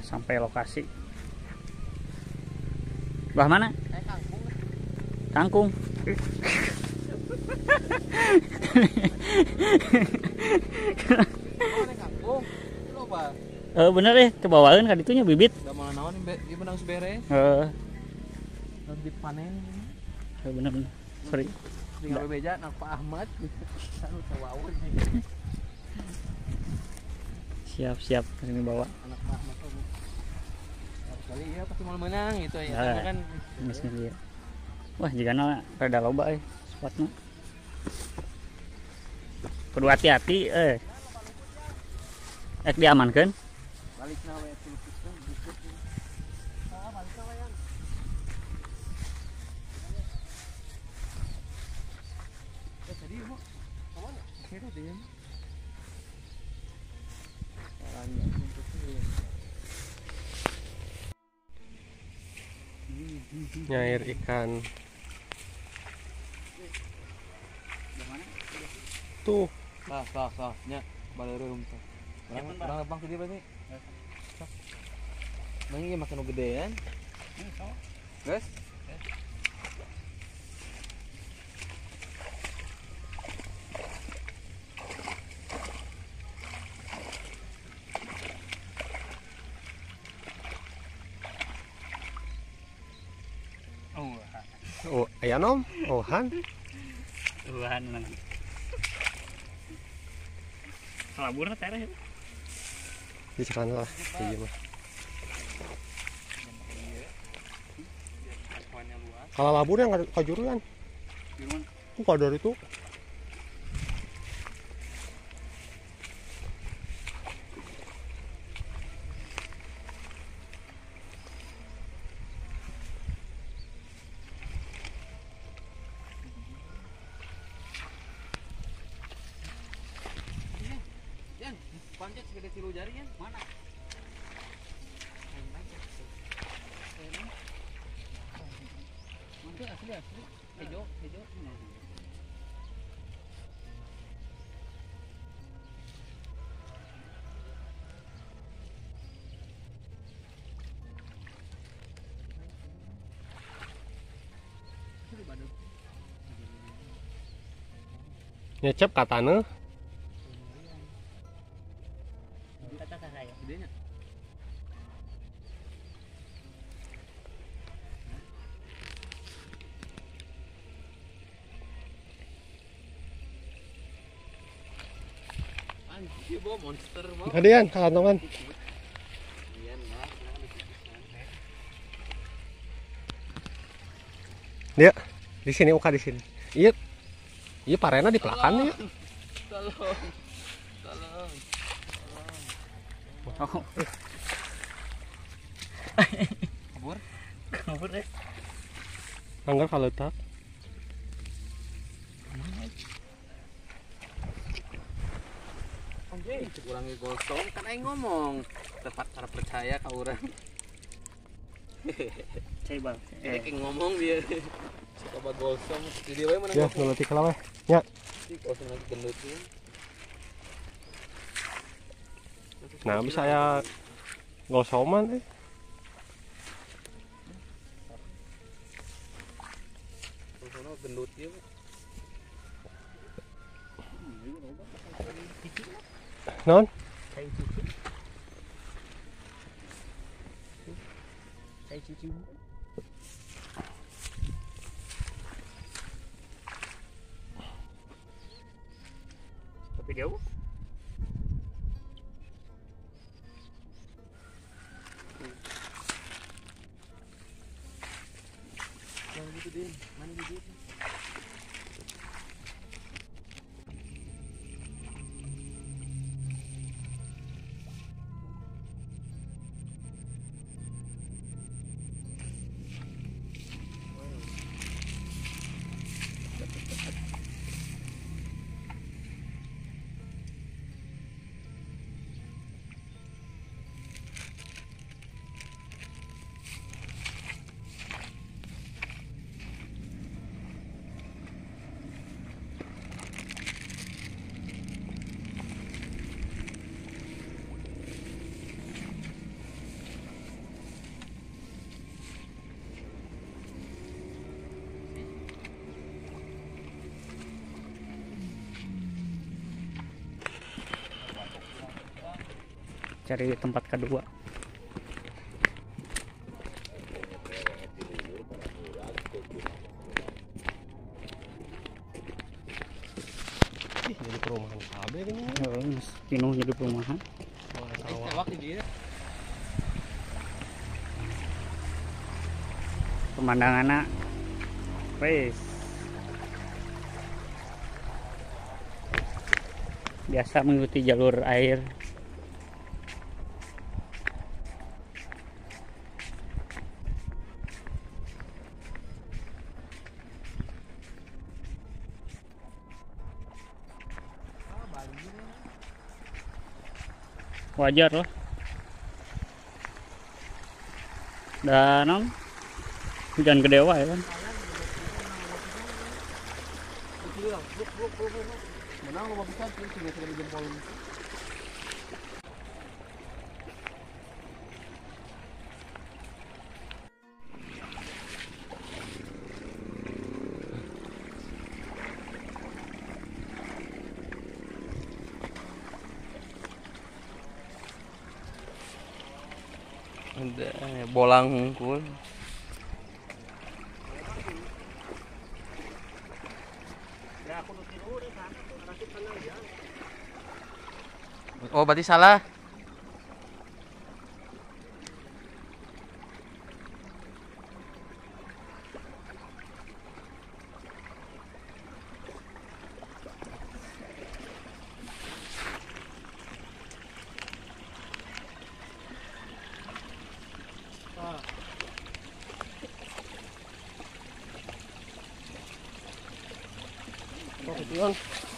sampai lokasi. Bah mana? Kangkung. Bener deh, kebawain kan itunya bibit. Gak malah naon ieu menang sebere. Nanti panen. Bener. Sorry. Tinggal beja nak Pak Ahmad. Anu tawaur. Siap ini bawa. Anak Pak Ahmad tuh. Kali ya pasti mau menang gitu ya. Kan dia. Wah, jigana rada loba spotnya. Kudu hati-hati Ek diamankan. Balik na we tulupuskeun bukit. Balik na wayang. Tadi mau kemana? Kira dia. Nyair ikan. Tuh. Sah nya baleureum teh. Orang bang tadi berarti. Mending makan gedean. Guys. Oh, aya nom? Ohan. Tuhan nang. Laburna tereh. Di sana lah, ieu mah. Kalau labur yang kajuruan. Kok dari itu? Panjat segede tilu jari kan? Mana? Mantap asli. Hejo. Nyecep katana. Gedenya. Anjir, bawa monster bawa. Kadean kakantongan. Dia di sini uka di sini. Iya. Iya parena di pelakan ya. Tolong. Kabur deh. Anggar kaletak. Anjing, kurang gosong kan aing ngomong. Tepat cara percaya ka urang. Coba. Kayak ngomong dia. Coba gosong. Jadi we menang. Ya, nulati kala we. Ya. Gosong lagi gendut ya. Nah, bisa ya gosoman Gosong gendut ya. Non? Saya cuci. Tapi jauh. Yang gitu din, mana gitu? cari tempat kedua. Ih, jadi perumahan KB gini. Pinuh jadi perumahan. Tewak di dia. Pemandangannya wes biasa mengikuti jalur air. Wajar loh. Dan hujan gede wae kan. Menang lo bisa terus sudah jempol. Ada bolang hungkul. Oh, berarti salah. Oh, ketian.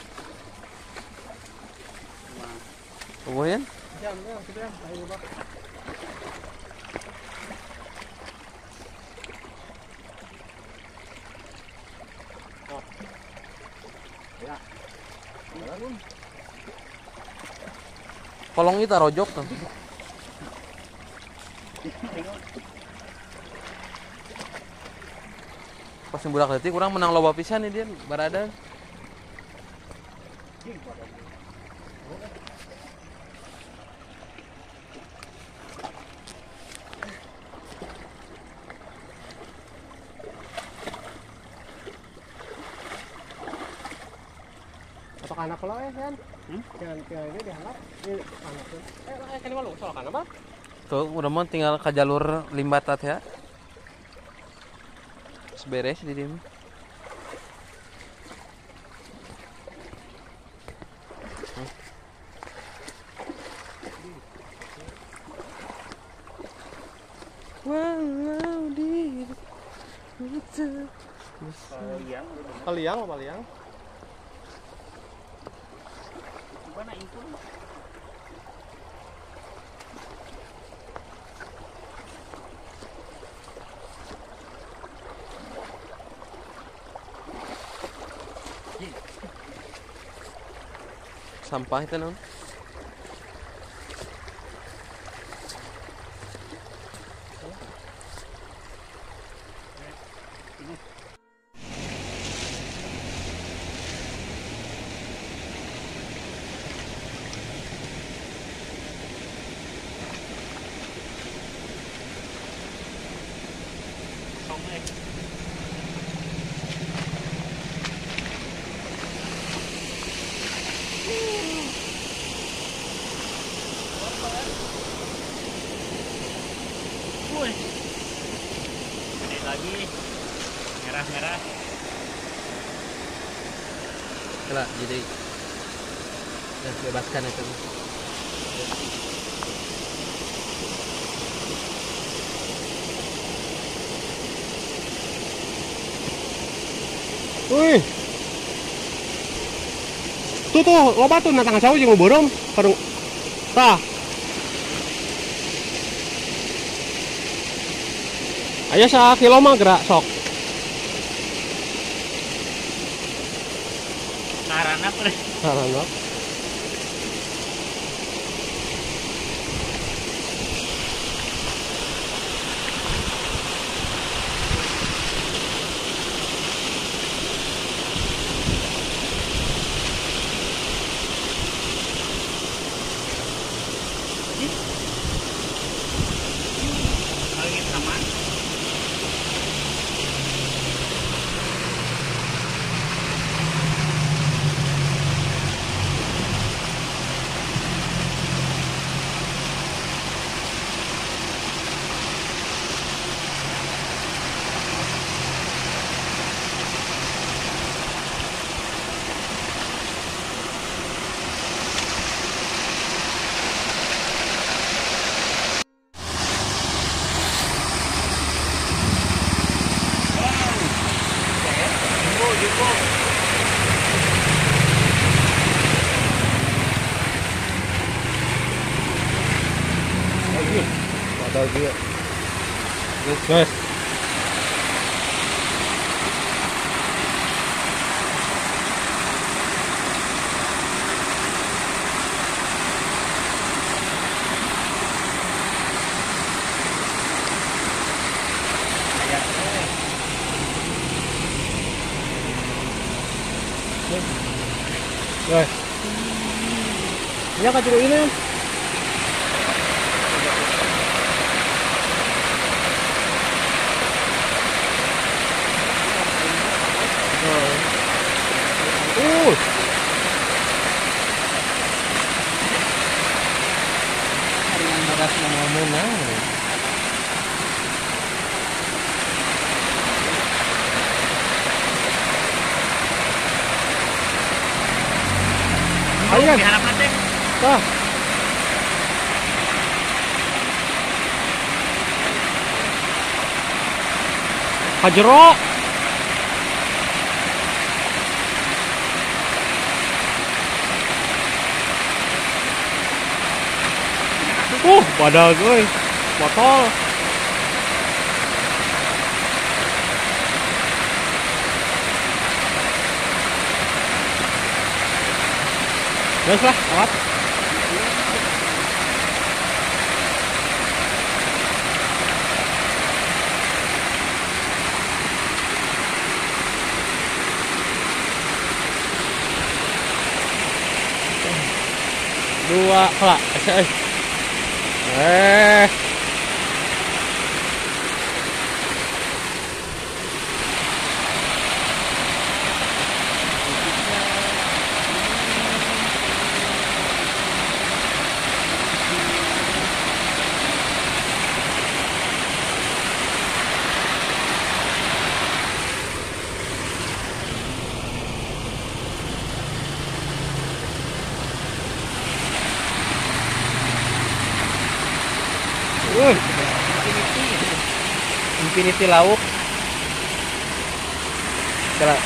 Kemudian? Kolong kita rojok tuh. Pas yang budak letik kurang menang loba pisan nih dia barada. Atau anak lo kan? Jangan ini dihanap. Ini anak. Kan malu soal kan apa? Tuh udah mau tinggal ke jalur limbatat ya. Beres di dia. Walau di Paliang apa paliang? Mana itu? sampah itu non. Gede lagi, merah-merah. Kela, jadi bebaskan itu. Wih. Tuh, loba tuh natang sawo jeung borong. Parung. Tah. Aya sa kilo mah gerak sok. Karana apa? Sarana. Bagus. Guys. Guys. Iya kan juga ini. Harian beras mau menang. Ayo. Harapan teh. Tah. Hajero. Padahal gue botol. Terus lah, awat. Dua, kelak, Infinity lauk. Kira.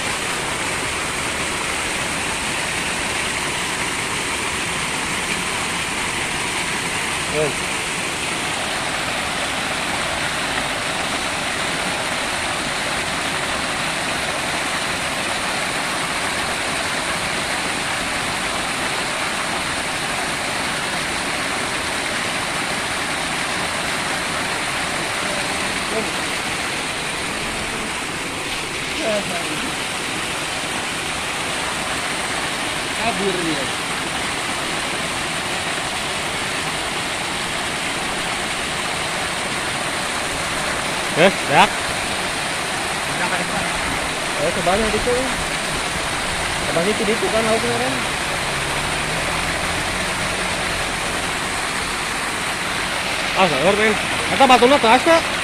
Kabur dia. Dak. Sebanyak itu. Sebanyak itu kan lauknya kan. Ah, ngerti. Eta batuna teu asa.